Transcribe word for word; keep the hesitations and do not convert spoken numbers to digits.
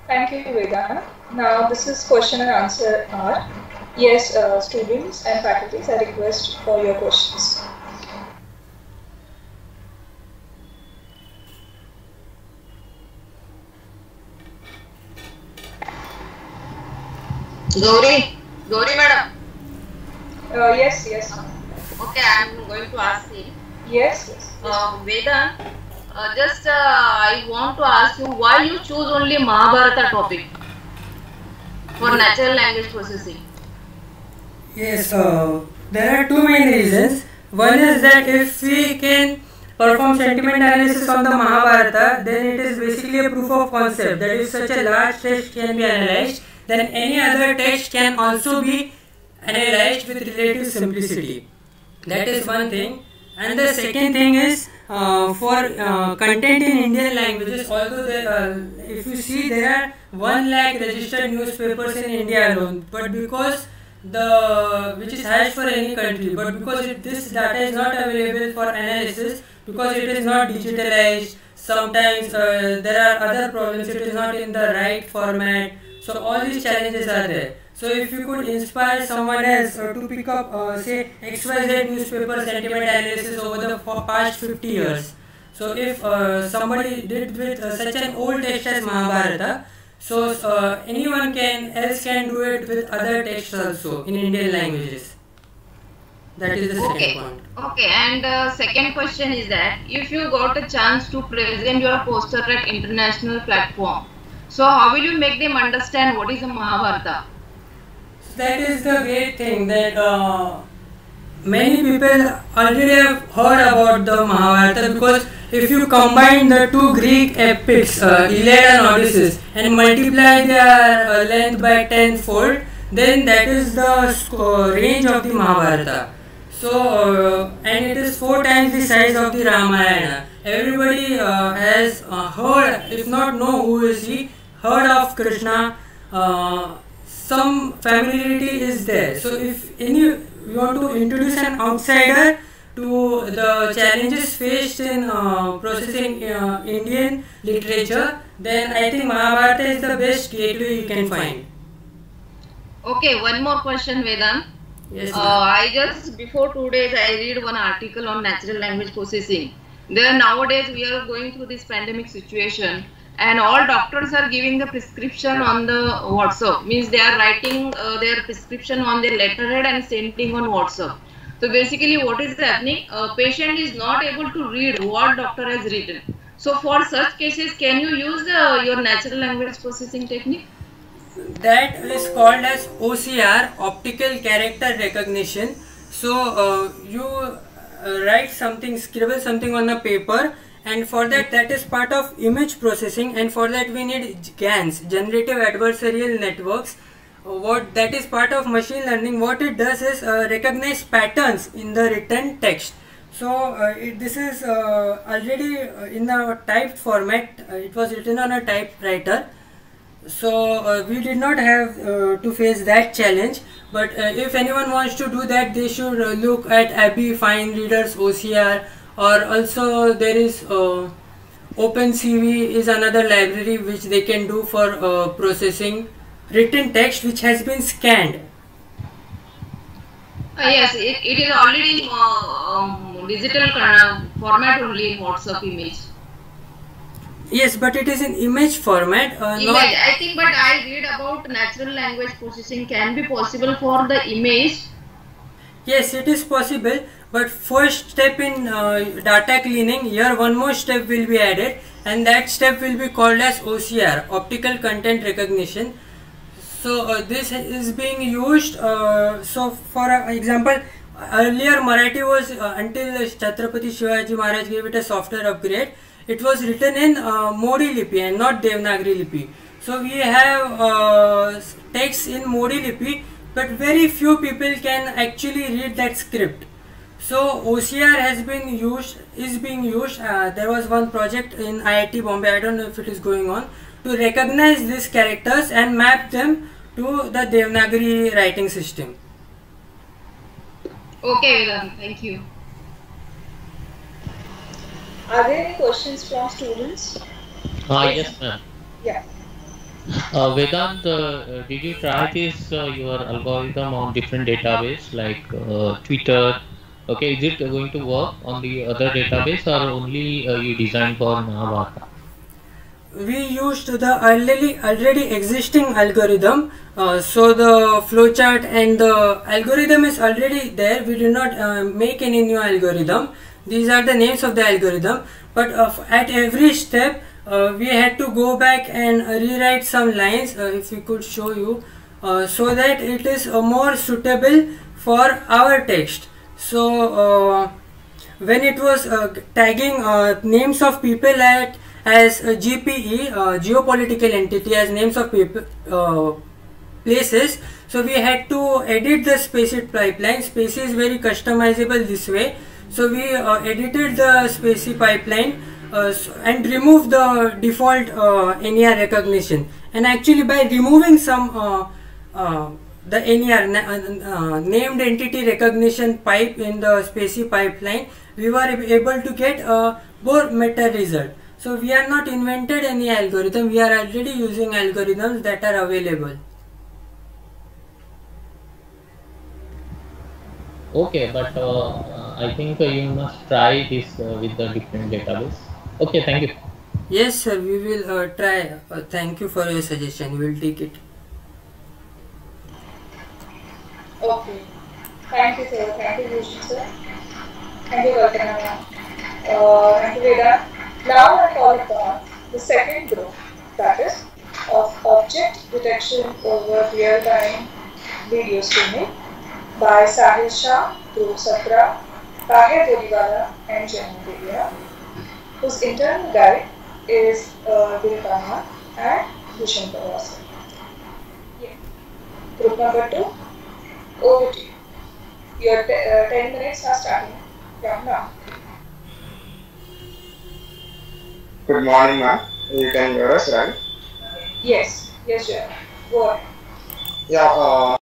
Thank you, Vedana. Now, this is question and answer hour. Yes, uh, students and faculties, I request for your questions. Gauri, Gauri madam. Uh, yes, yes. Okay, I am going to ask you. Yes, yes. Uh, Vedan, uh, just uh, I want to ask you why you choose only Mahabharata topic for natural language processing. Yes, uh, there are two main reasons. One is that if we can perform sentiment analysis on the Mahabharata, then it is basically a proof of concept that if such a large text can be analyzed, then any other text can also be analyzed with relative simplicity. That is one thing. And the second thing is uh, for uh, content in Indian languages, although there, uh, if you see there are one lakh registered newspapers in India alone, but because the which is highest for any country, but because it, this data is not available for analysis, because it is not digitalized, sometimes uh, there are other problems, it is not in the right format, so all these challenges are there. So if you could inspire someone else uh, to pick up uh, say X Y Z newspaper sentiment analysis over the past fifty years, so if uh, somebody did with uh, such an old text as Mahabharata, so uh, anyone can else can do it with other texts also in Indian languages. That is the okay. second point. Okay, and uh, second question is that if you got a chance to present your poster at international platform, so how will you make them understand what is a Mahabharata? That is the great thing that uh, many people already have heard about the Mahabharata, because if you combine the two Greek epics, uh, Iliad and Odyssey, and multiply their uh, length by tenfold, then that is the uh, range of the Mahabharata. So, uh, and it is four times the size of the Ramayana. Everybody uh, has uh, heard, if not know who is he, heard of Krishna. Uh, some familiarity is there. So, if any you want to introduce an outsider to the challenges faced in uh, processing uh, Indian literature, then I think Mahabharata is the best gateway you can find. Okay, one more question, Vedant. Yes, uh, I just before two days I read one article on natural language processing. There nowadays we are going through this pandemic situation, and all doctors are giving the prescription on the WhatsApp. Means they are writing uh, their prescription on their letterhead and sending on WhatsApp. So basically, what is happening? A patient is not able to read what doctor has written. So for such cases, can you use uh, your natural language processing technique? That is called as O C R, optical character recognition. So uh, you uh, write something, scribble something on a paper, and for that, that is part of image processing, and for that we need G A Ns, generative adversarial networks. Uh, what that is part of machine learning. What it does is uh, recognize patterns in the written text. So uh, it, this is uh, already uh, in a typed format. Uh, it was written on a typewriter. So uh, we did not have uh, to face that challenge, but uh, if anyone wants to do that, they should uh, look at Abby Fine Reader's O C R, or also there is uh, OpenCV is another library which they can do for uh, processing written text which has been scanned. Uh, yes, it, it is already in uh, um, digital uh, format only in WhatsApp image. Yes, but it is in image format. Uh, image, not I think, but I read about natural language processing can be possible for the image. Yes, it is possible, but first step in uh, data cleaning, here one more step will be added, and that step will be called as O C R, optical content recognition. So uh, this is being used. Uh, so for uh, example, earlier Marathi was uh, until Chhatrapati Shivaji Maharaj gave it a software upgrade. It was written in uh, Modi Lipi and not Devanagari Lipi. So we have uh, text in Modi Lipi, but very few people can actually read that script. So O C R has been used, is being used. Uh, there was one project in I I T Bombay, I don't know if it is going on, to recognize these characters and map them to the Devanagari writing system. Okay, then, thank you. Are there any questions from students? Ah, yes, ma'am. Yeah. Uh, Vedant, uh, did you try this uh, your algorithm on different database like uh, Twitter? Okay, is it going to work on the other database or only uh, you designed for Mahabharata? We used the already already existing algorithm, uh, so the flowchart and the algorithm is already there. We do not uh, make any new algorithm. These are the names of the algorithm, but uh, at every step uh, we had to go back and uh, rewrite some lines, uh, if we could show you, uh, so that it is uh, more suitable for our text. So uh, when it was uh, tagging uh, names of people at as uh, G P E, uh, geopolitical entity, as names of people, uh, places, so we had to edit the spaced pipeline. Spacey is very customizable this way, so we uh, edited the Spacey pipeline uh, and removed the default uh, N E R recognition, and actually by removing some uh, uh, the N E R na uh, named entity recognition pipe in the Spacey pipeline, we were able to get a more meta result. So we are not invented any algorithm, we are already using algorithms that are available. Okay, but uh, I think uh, you must try this uh, with the different database. Okay, thank you. Yes sir, we will uh, try. Uh, thank you for your suggestion, we will take it. Okay. Thank you, sir. Thank you, Bhushan, sir. Thank you, Kalpana ma'am. Uh, thank you, Vedant. Now I call upon the second group, that is of object detection over real-time video streaming by Sahil Shah, Dhruv Satra, Tahir Doliwala, and Jaimin Delia, whose internal guide is uh, Dilkana and Bhushan Pawar. Yeah. Group number two, over to you. Your te uh, ten minutes are starting from now. Good morning, ma'am. You can hear us, right? Yes, yes, Jay. Go ahead. Yeah, uh,